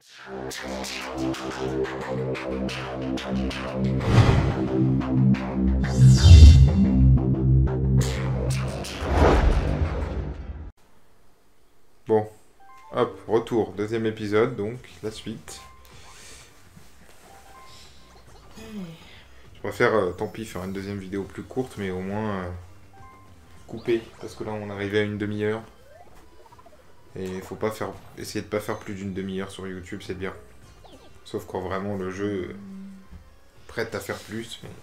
Bon, hop, retour, deuxième épisode, donc la suite. Je préfère, tant pis, faire une deuxième vidéo plus courte, mais au moins couper, parce que là on arrivait à une demi-heure. Et il faut pas essayer de pas faire plus d'une demi-heure sur YouTube, c'est bien. Sauf quand vraiment le jeu prête à faire plus, mais...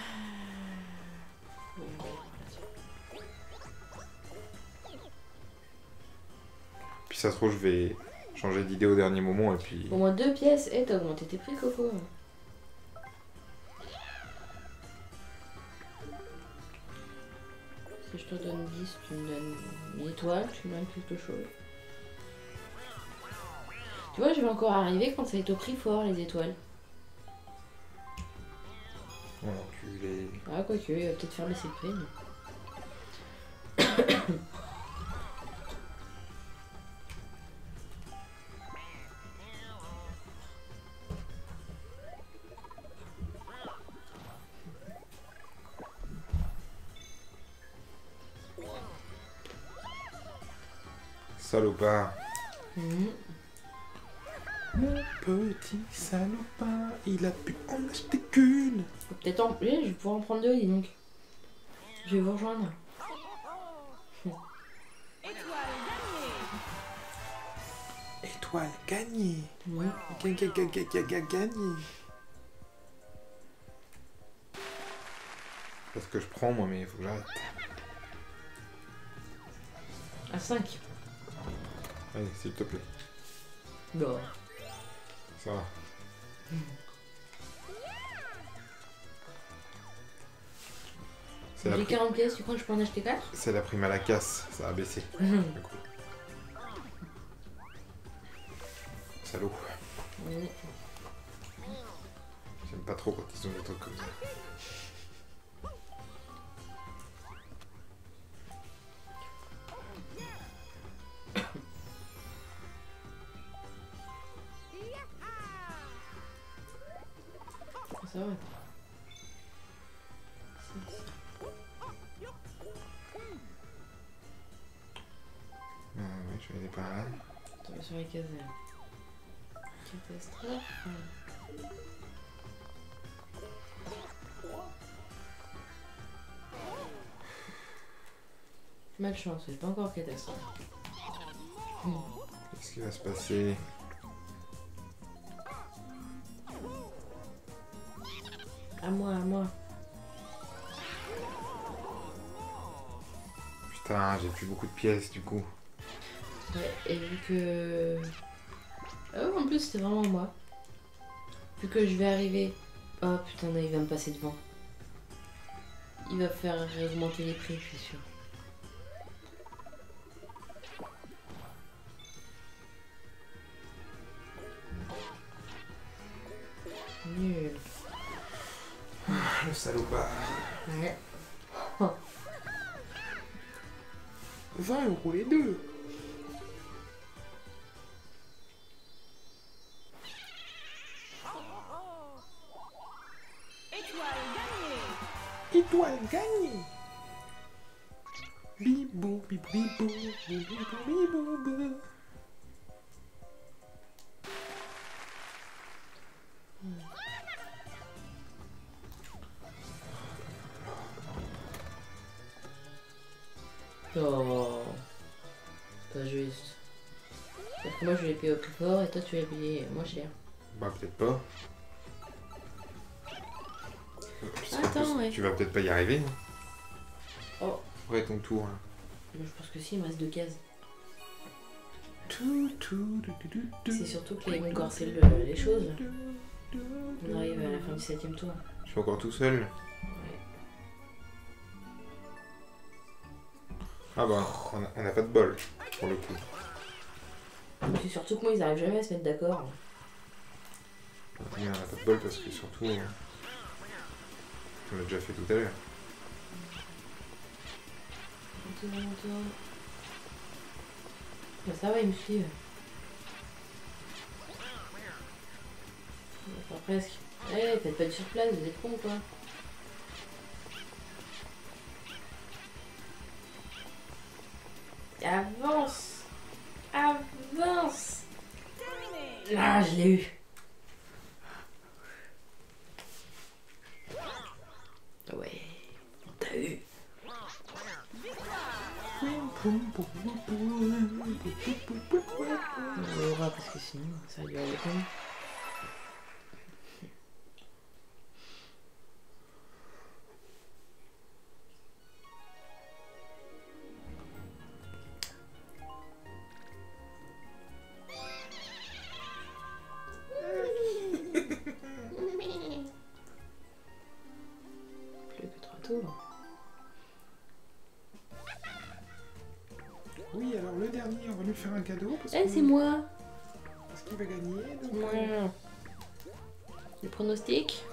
Puis ça se trouve, je vais changer d'idée au dernier moment, et puis... Au moins 2 pièces. Eh, t'as augmenté tes prix, Coco. Si je te donne 10, tu me donnes une étoile, tu me donnes quelque chose. Tu vois, je vais encore arriver quand ça va être au prix fort, les étoiles. Oh, enculé. Ah, quoique, il va peut-être faire baisser le prix. Mais... Salopard. Mon petit salopard, il a pu en acheter qu'une. Peut-être en... je vais pouvoir en prendre 2, dis donc. Je vais vous rejoindre. Étoile gagnée. Ouais. Gagné. Parce que je prends moi, mais il faut que j'arrête. À 5. Allez, s'il te plaît. Non. Ça va. J'ai 40 pièces, tu crois que je peux en acheter 4? C'est la prime à la casse, ça a baissé. Du coup. Salaud. Oui. J'aime pas trop quand ils ont des trucs comme ça. Ça va. Oui, je vais aller par là. Tomber sur les cases. Catastrophe. Malchance, c'est pas encore catastrophe. Qu'est-ce qui va se passer? À moi. Putain, j'ai plus beaucoup de pièces du coup. Ouais, et vu que... Ah ouais, en plus, c'était vraiment moi. Vu que je vais arriver... Oh putain, il va me passer devant. Il va faire augmenter les prix, je suis sûre. Nul. Le salopard. Ouais. 20 € les deux. Étoile gagnée. Bibou, bibou, bibou, bibou, bibou, bibou. Oh. Pas juste. Parce que moi je l'ai payé au prix fort et toi tu l'as payé moins cher. Bah peut-être pas. Attends, ouais. Tu vas peut-être pas y arriver. Hein. Oh. Ouais, ton tour. Hein. Je pense que si, il me reste 2 cases. C'est surtout que les me corsent les choses. On arrive à la fin du 7ème tour. Je suis encore tout seul. Ouais. Ah bah, on a pas de bol, pour le coup. C'est surtout que moi, ils arrivent jamais à se mettre d'accord. On a pas de bol parce que surtout... on l'a déjà fait tout à l'heure. Bah, ça va, ils me suivent. presque. Eh, faites pas de surplace, vous êtes cons quoi. Avance. Avance. Ah, je l'ai eu. Ouais, t'as eu. On l'aura parce que sinon ça va durer longtemps. Plus que 3 tours. Oui, alors le dernier, on va lui faire un cadeau. Eh, c'est moi. Parce qu'il va gagner. Donc... Ouais. Le pronostic.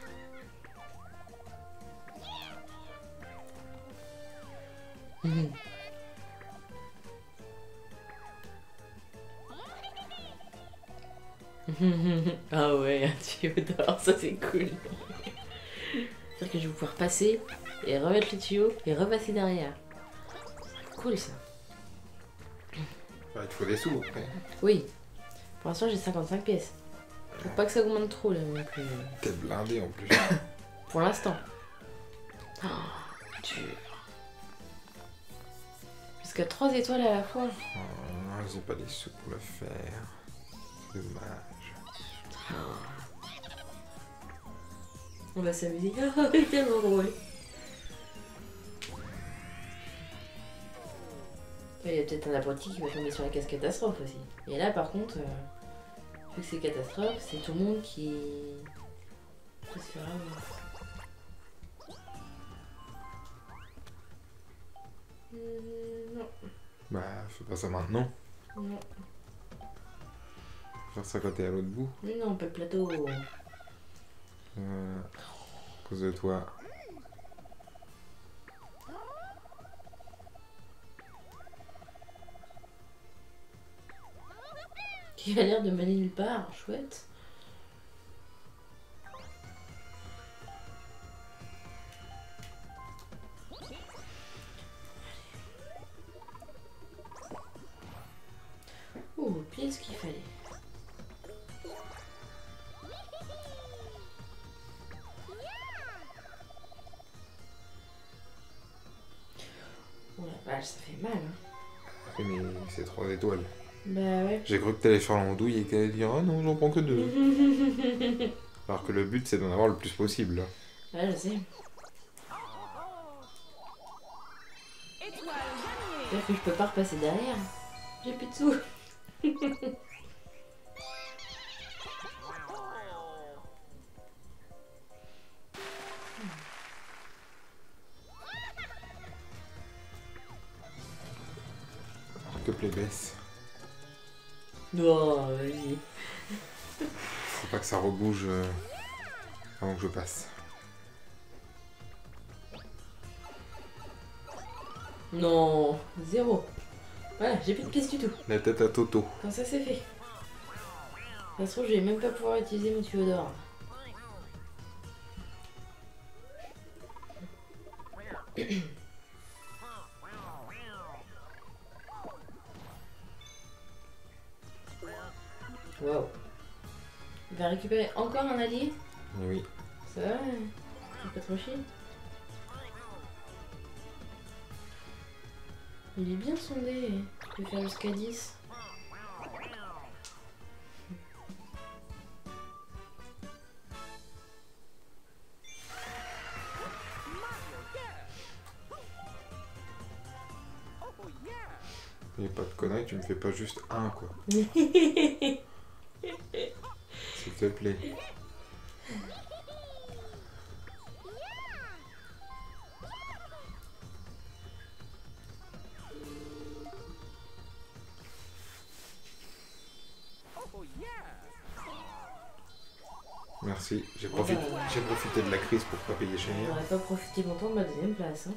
Ah ouais, un tuyau d'or, ça c'est cool. C'est-à-dire que je vais pouvoir passer et remettre le tuyau et repasser derrière. C'est cool ça. Bah, il te faut des sous après. Oui. Pour l'instant j'ai 55 pièces. Faut pas que ça augmente trop là non plus. T'es blindé en plus. Pour l'instant. Oh, dur. Jusqu'à 3 étoiles à la fois. Oh, j'ai pas les sous pour le faire. Dommage. On va s'amuser. C'est tellement drôle. Il y a peut-être un apprenti qui va tomber sur la case catastrophe aussi. Et là par contre, vu que c'est catastrophe, c'est tout le monde qui peut se faire avoir. Non. Bah, fais pas ça maintenant. Non. Faire ça quand t'es à l'autre bout. Mais non, pas le plateau. À cause de toi. Qui a l'air de mener nulle part. Chouette. Oh, pile ce qu'il fallait. Oh la vache, ça fait mal. Hein. Oui, mais c'est 3 étoiles. Bah ouais. J'ai cru que t'allais faire l'andouille et qu'elle allait dire ah non, j'en prends que 2. Alors que le but c'est d'en avoir le plus possible. Ouais, je sais. C'est-à-dire que je peux pas repasser derrière. J'ai plus de sous. Que plaît baisse. Non, vas-y. Faut pas que ça rebouge avant que je passe. Non, 0. Voilà, j'ai plus de pièces du tout. La tête à Toto. Quand ça c'est fait. Ça se trouve, je vais même pas pouvoir utiliser mon tuyau d'or. Wow. Il va récupérer encore un allié? Oui. Ça va? C'est pas trop chier. Il est bien sondé. Il peut faire jusqu'à 10. Et pas de conneries, tu me fais pas juste un quoi. S'il te plaît. Merci, j'ai profité de la crise pour pas payer cher. On n'aurait pas profité longtemps de ma deuxième place. Hein.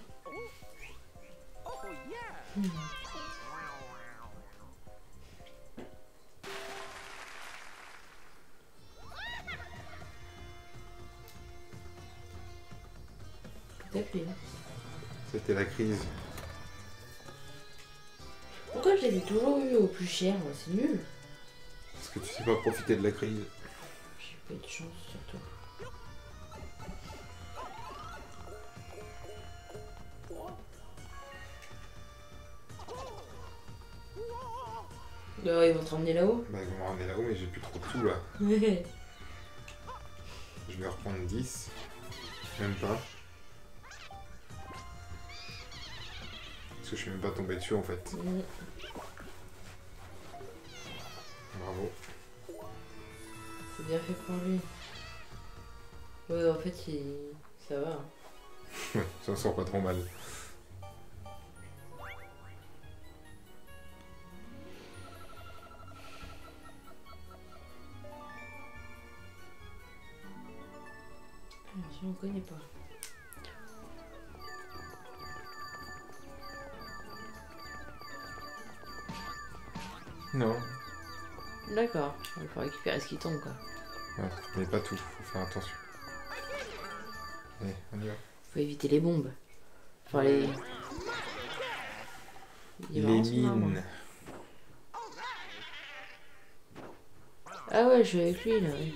Tapé. C'était la crise. Pourquoi je les ai toujours eu au plus cher, moi, c'est nul. Parce que tu sais pas profiter de la crise. J'ai pas eu de chance surtout. Bah ils vont te ramener là-haut. Bah ils vont me ramener là-haut mais j'ai plus trop de sous là. Ouais. Je vais reprendre 10. Même pas. Parce que je suis même pas tombé dessus en fait. Bravo. C'est bien fait pour lui. Ouais, en fait, ça va. Ouais, ça sort pas trop mal. Je ne connais pas. Non. D'accord, il faut récupérer ce qui tombe quoi. Ouais, mais pas tout, faut faire attention. Allez, on y va. Faut éviter les bombes. Enfin les. Les marrants, mines. Ah ouais, je suis avec lui là. Ouais.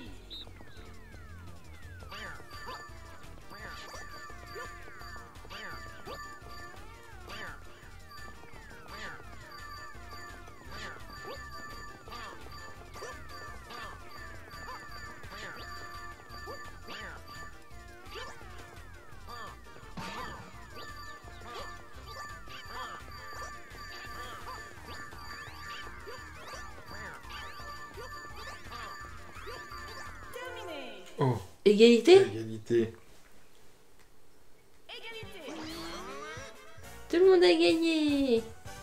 Oh, Égalité? égalité. Tout le monde a gagné!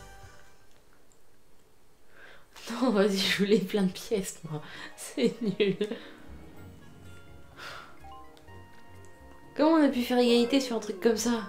Non, vas-y, je voulais plein de pièces, moi. C'est nul. Comment on a pu faire égalité sur un truc comme ça?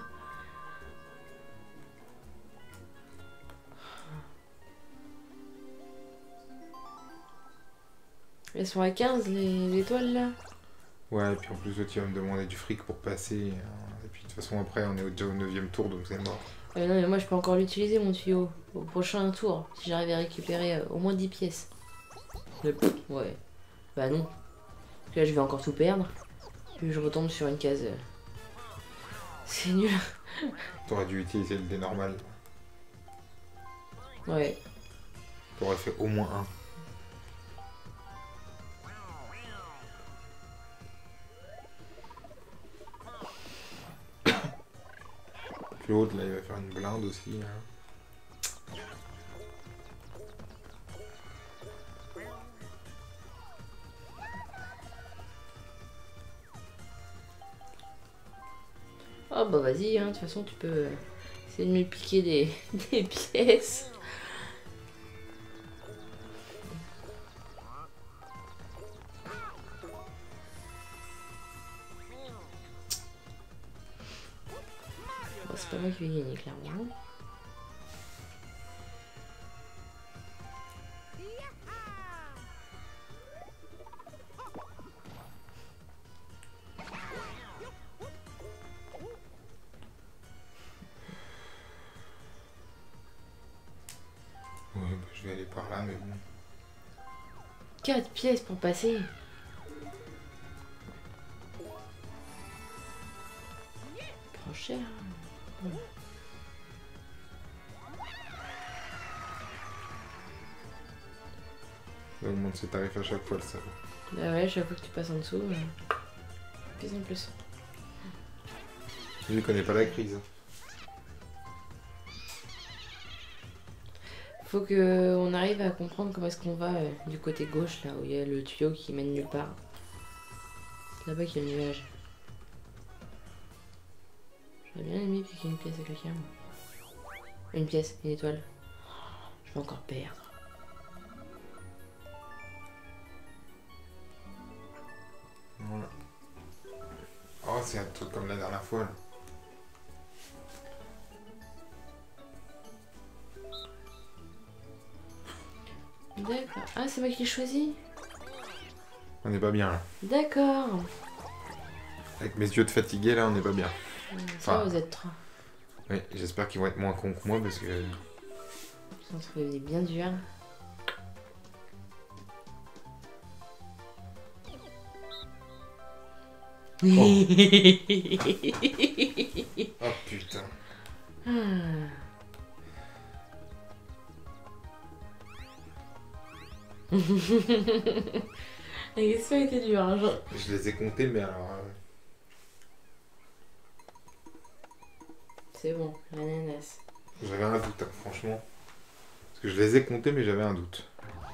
Elles sont à 15, les étoiles, là? Ouais, et puis en plus, tu vas me demander du fric pour passer. Et puis de toute façon, après, on est déjà au 9ème tour, donc c'est mort. Non, mais moi, je peux encore l'utiliser, mon tuyau. Au prochain tour, si j'arrive à récupérer au moins 10 pièces. Ouais. Bah non. Parce que là, je vais encore tout perdre. Puis je retombe sur une case. C'est nul. T'aurais dû utiliser le dé normal. Ouais. T'aurais fait au moins un. Puis l'autre, là, il va faire une blinde aussi. Hein. Oh bah vas-y, hein. De toute façon, tu peux essayer de me piquer des pièces. Bon, c'est pas moi qui vais gagner, clairement. Ouais, bah, je vais aller par là, mais bon. 4 pièces pour passer. Prends cher. Ça augmente ses tarifs à chaque fois, le salaud. Bah ouais, chaque fois que tu passes en dessous. Plus en plus. Lui, il connaît pas la crise. Faut que on arrive à comprendre comment est-ce qu'on va du côté gauche, là où il y a le tuyau qui mène nulle part. C'est là-bas qu'il y a le nuage. J'aurais bien aimé piquer une pièce à quelqu'un. Une pièce, une étoile. Je vais encore perdre. Voilà. Oh, c'est un truc comme la dernière fois, là. D'accord. Ah, c'est moi qui l'ai choisi? On n'est pas bien, là. D'accord. Avec mes yeux de fatigué, là, on n'est pas bien. Ça, Enfin, vous êtes 3. oui, j'espère qu'ils vont être moins cons que moi parce que... Ça se fait bien dur. Oh putain. Ah. La question était dure, hein, genre. Je les ai comptés, mais alors... C'est bon, l'ananas. j'avais un doute, hein, franchement. Parce que je les ai comptés, mais j'avais un doute.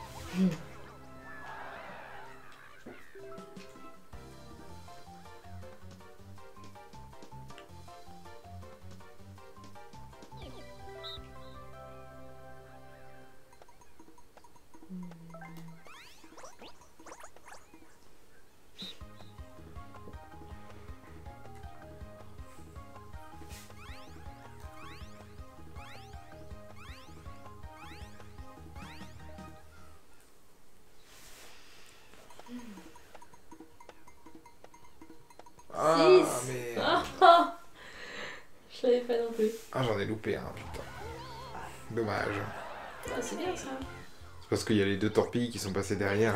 Ah, Six. mais... Ah, je savais pas non plus. Ah, j'en ai loupé un, putain. Dommage. Ah, c'est bien ça. C'est parce qu'il y a les 2 torpilles qui sont passées derrière.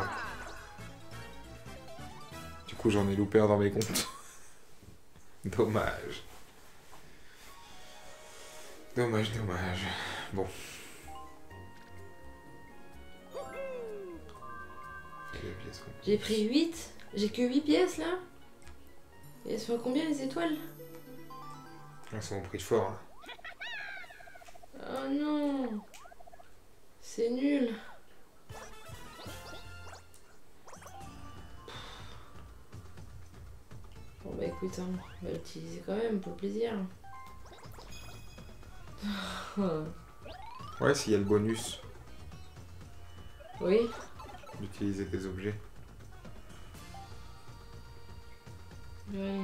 Du coup, j'en ai loupé un dans mes comptes. Dommage. Dommage, dommage. Bon. J'ai pris 8. J'ai que 8 pièces là. Et elles sont à combien les étoiles? Elles sont au prix fort. Hein. Oh non. C'est nul. Bon bah écoute, hein, on va l'utiliser quand même pour le plaisir. Ouais, s'il y a le bonus Oui. d'utiliser tes objets. Ouais.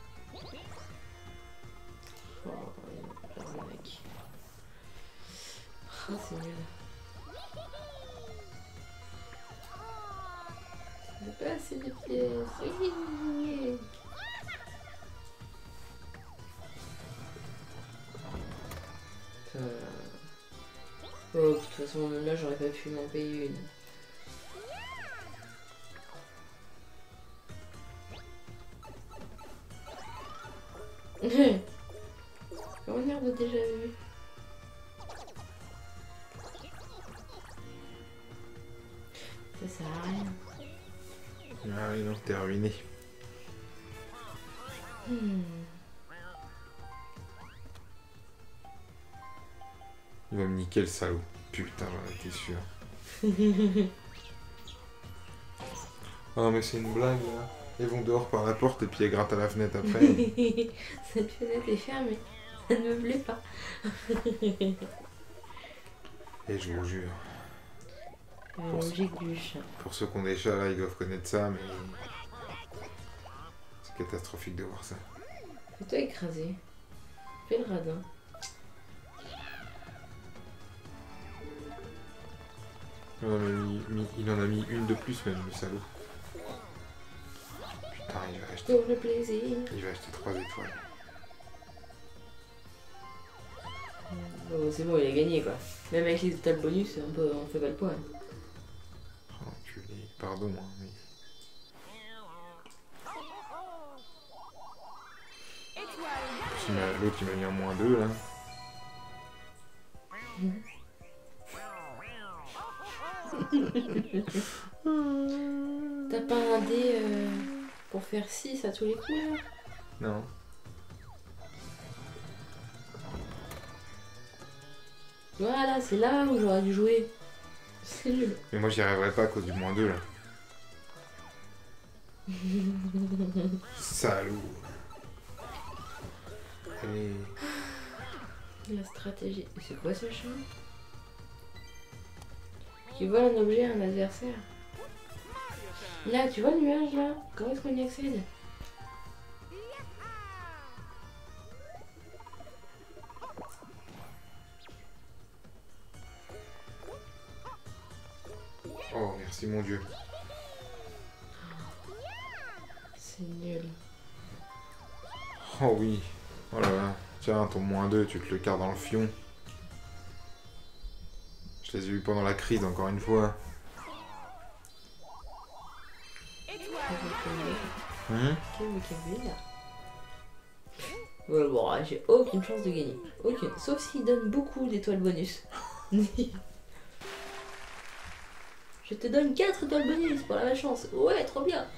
Oh, l'arnaque. Ah, c'est nul. C'est pas assez de pièces. Oui. Oh, de toute façon, même là, j'aurais pas pu m'en payer une. Comment dire de déjà vu? Ça sert à rien. Ah oui, non, t'es ruiné. Il va me niquer le salaud. Putain, j'en étais sûr. Ah, mais c'est une blague là. Ils vont dehors par la porte et puis ils grattent à la fenêtre après. Cette fenêtre est fermée. Ça ne me plaît pas. Et je vous jure. Logique du chat. Pour ceux qui ont des chats là, ils doivent connaître ça, mais. C'est catastrophique de voir ça. Fais-toi écraser. Fais le radin. Il en a mis une de plus même, le salaud. Putain, Pour le plaisir. il va acheter 3 étoiles. Bon, c'est bon, il a gagné quoi. Même avec les étoiles bonus, on fait pas le poids. Oh, enculé. Pardon, hein, mais... L'autre il m'a mis un -2 là. T'as pas un dé pour faire 6 à tous les coups là? Non. Voilà, c'est là où j'aurais dû jouer. C'est nul. Mais moi j'y arriverai pas à cause du -2 là. Salaud. Allez. La stratégie. C'est quoi ce chat? Qui vole un objet à un adversaire. Là, tu vois le nuage là? Comment est-ce qu'on y accède? Oh, merci mon Dieu. C'est nul. Oh oui. Oh là là. Tiens, ton -2, tu te le carres dans le fion. Je les ai eu pendant la crise, encore une fois. Quel vocabulaire. Ouais, bon, j'ai aucune chance de gagner. Aucune. Sauf s'il donne beaucoup d'étoiles bonus. Je te donne 4 étoiles bonus pour la chance. Ouais, trop bien.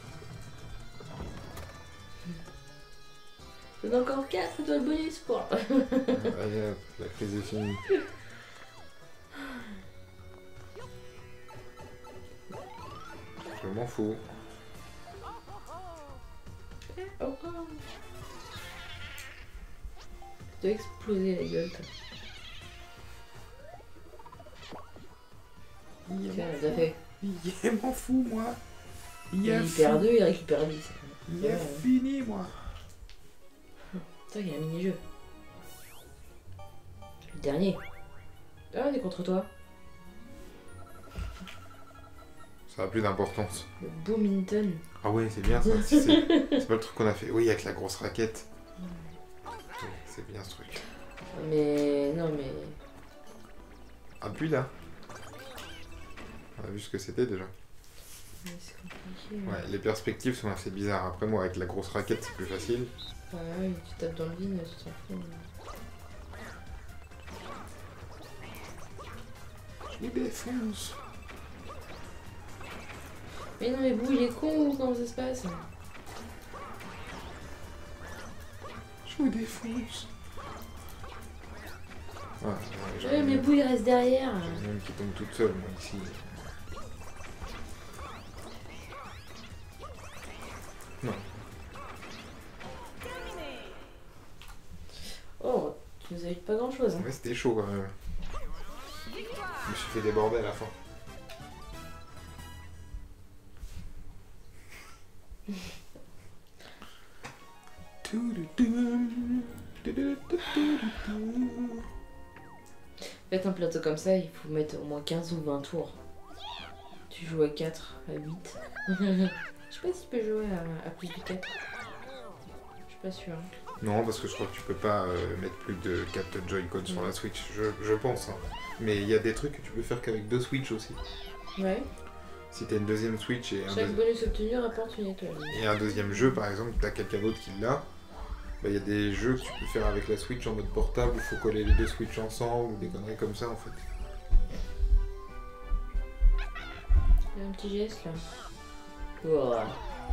Je te donne encore 4 étoiles bonus pour... Allez hop, la crise est finie. Je m'en fous. Oh, oh. Je dois exploser la gueule. Toi. Tiens, elle a fait. Il m'en fout, moi. Il perd 2, il récupère 10. Il est fini, moi. Putain, il y a un mini-jeu. Le dernier. Ah, on est contre toi. Ça a plus d'importance. Le Boomington. Ah ouais, c'est bien ça. C'est pas le truc qu'on a fait. Oui, avec la grosse raquette. C'est bien ce truc. Mais non, mais... Ah, puis là. On a vu ce que c'était déjà. mais c'est compliqué. Ouais, les perspectives sont assez bizarres. Après, moi, avec la grosse raquette, c'est plus facile. Ah oui, tu tapes dans le vide, tu t'en fous. Je les défonce. Mais non, mais Bou, il est con ou comment ça se passe? Je vous défonce. Ouais, mais Bou, il reste derrière. J'ai même qui tombe toute seule, moi, ici. Non. Oh, tu nous as eu pas grand chose. Hein. Ouais, c'était chaud quand même. Je me suis fait déborder à la fin. Faites un plateau comme ça, il faut mettre au moins 15 ou 20 tours. Tu joues à 4, à 8. Je sais pas si tu peux jouer à plus de 4. Je suis pas sûre. Non, parce que je crois que tu peux pas mettre plus de 4 Joy-Con sur la Switch, je pense. Hein. Mais il y a des trucs que tu peux faire qu'avec 2 Switch aussi. Ouais. Si t'as une deuxième Switch et Chaque bonus obtenu rapporte une étoile. et un deuxième jeu, par exemple, t'as quelqu'un d'autre qui l'a, bah il y a des jeux que tu peux faire avec la Switch en mode portable où il faut coller les deux Switch ensemble ou des conneries comme ça en fait. Il y a un petit geste là. Wow.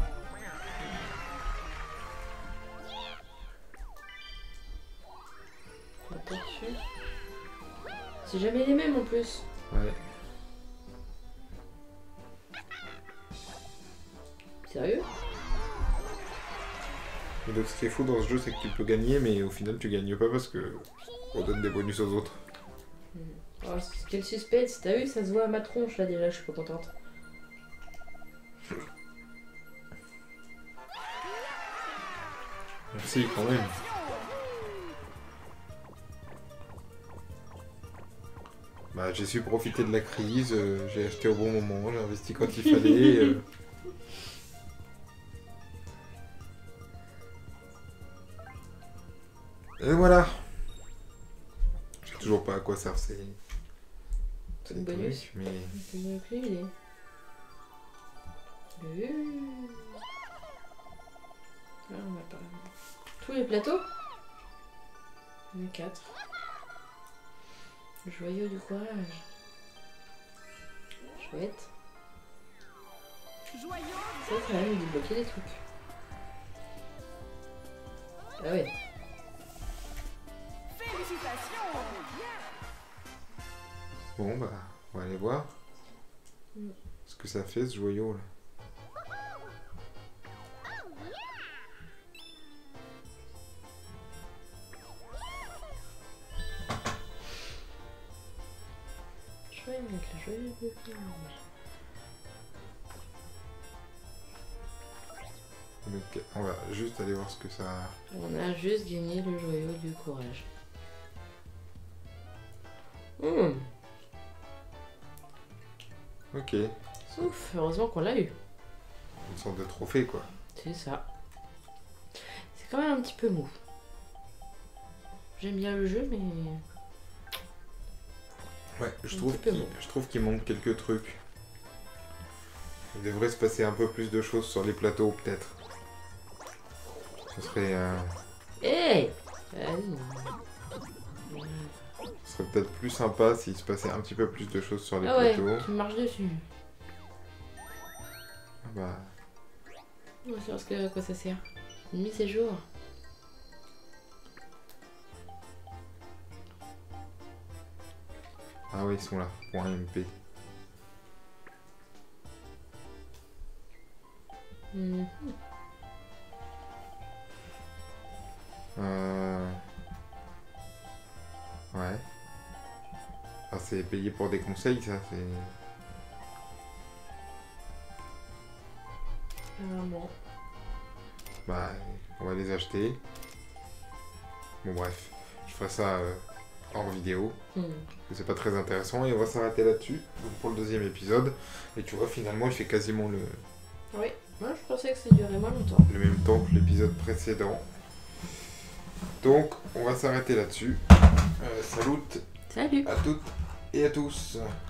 C'est jamais les mêmes en plus. Ouais. Sérieux? Et donc ce qui est fou dans ce jeu, c'est que tu peux gagner, mais au final tu gagnes pas parce que on donne des bonus aux autres. Oh, quel suspense, t'as vu, ça se voit à ma tronche là déjà, je suis pas contente. Merci quand même. Bah, j'ai su profiter de la crise, j'ai acheté au bon moment, j'ai investi quand il fallait. Et voilà. Je sais toujours pas à quoi servent ces bonus. trucs, mais... C'est mieux que lui, il est. Ah, on va pas... Tous les plateaux? Il y en a 4. Joyau du courage. Chouette. Ça, ça va nous débloquer des trucs. Ah ouais. Bon bah, on va aller voir ce que ça fait ce joyau là. Je vais mettre le joyau du courage. Donc, on va juste aller voir ce que ça... On a juste gagné le joyau du courage. Ok. Ouf, heureusement qu'on l'a eu. Une sorte de trophée quoi. C'est ça. C'est quand même un petit peu mou. J'aime bien le jeu, mais... Ouais, je Un trouve petit peu qu'il bon. manque quelques trucs. Il devrait se passer un peu plus de choses sur les plateaux, peut-être. Ce serait, Hey, vas-y. ce serait peut-être plus sympa s'il se passait un petit peu plus de choses sur les Ah ouais, plateaux. tu marches dessus. Ah bah, Ouais, c'est parce que à quoi ça sert. Une mise à jour. ah oui, ils sont là, pour un MP. Mhm. Ouais. Ah, c'est payé pour des conseils, ça, c'est... Bon. Bah, on va les acheter. Bon, bref. Je ferai ça hors vidéo. Mhm. Parce que c'est pas très intéressant. Et on va s'arrêter là-dessus. Donc, pour le deuxième épisode. Et tu vois, finalement, il fait quasiment Oui, moi je pensais que ça durait moins longtemps. le même temps que l'épisode précédent. Donc, on va s'arrêter là-dessus. Salut Salut! à toutes et à tous.